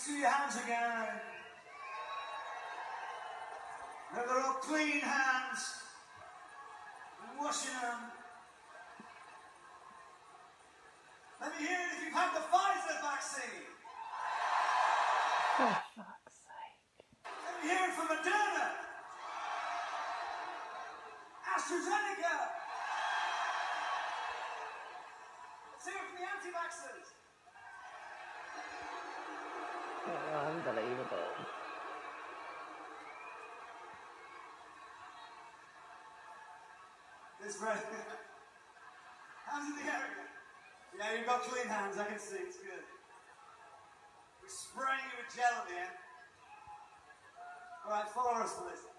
see your hands again. Now they're all clean hands. I'm washing them. Let me hear it if you've had the Pfizer vaccine. For fuck's sake. Let me hear it from Moderna. AstraZeneca. Let's hear it from the anti-vaxxers. Oh, unbelievable. This right. Hands in the air again. Yeah, you've got clean hands, I can see, it's good. We're spraying you with gel at the end. Alright, follow us, please.